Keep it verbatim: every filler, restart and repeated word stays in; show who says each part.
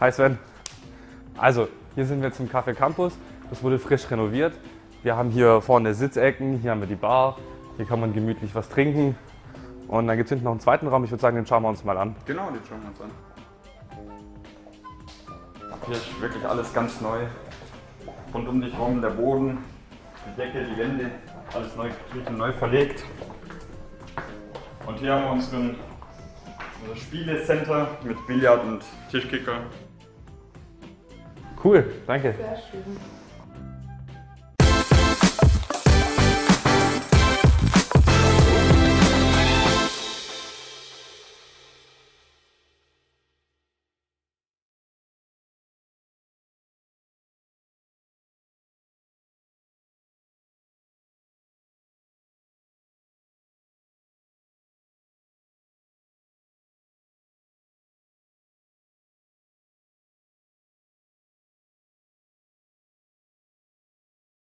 Speaker 1: Hi Sven. Also, hier sind wir jetzt im Café Campus. Das wurde frisch renoviert. Wir haben hier vorne Sitzecken, hier haben wir die Bar. Hier kann man gemütlich was trinken. Und dann gibt es hinten noch einen zweiten Raum. Ich würde sagen, den schauen wir uns mal an.
Speaker 2: Genau, den schauen wir uns an. Hier ist wirklich alles ganz neu. Rund um dich herum der Boden, die Decke, die Wände, alles neu gestrichen, neu verlegt. Und hier haben wir unseren, unser Spielecenter mit Billard und Tischkicker.
Speaker 1: Cool, danke.
Speaker 3: Sehr schön.